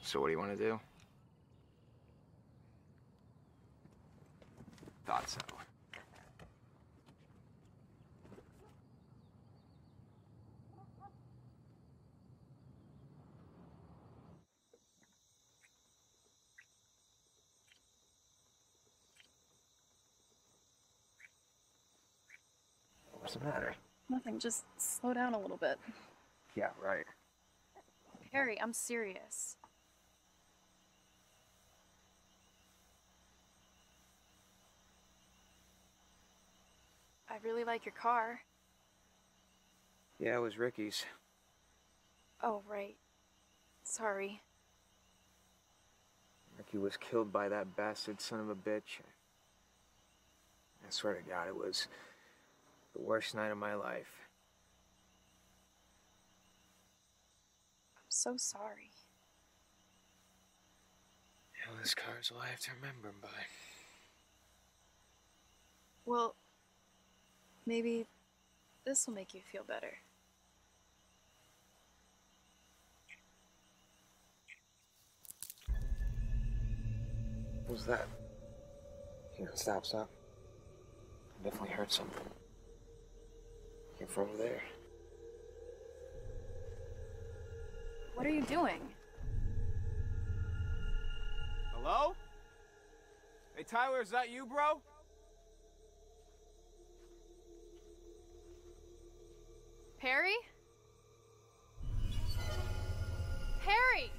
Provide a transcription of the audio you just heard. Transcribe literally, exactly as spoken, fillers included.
So what do you want to do? Thought so. What's the matter? Nothing, just slow down a little bit. Yeah, right. Harry, I'm serious. I really like your car. Yeah, it was Ricky's. Oh, right. Sorry. Ricky was killed by that bastard son of a bitch. I swear to God, it was the worst night of my life. I'm so sorry. Yeah, well, this car's all I have to remember him by. Well, maybe this will make you feel better. What was that? Here, stop, stop. I definitely heard something. Came from over there. What are you doing? Hello? Hey, Tyler, is that you, bro? Harry? Harry!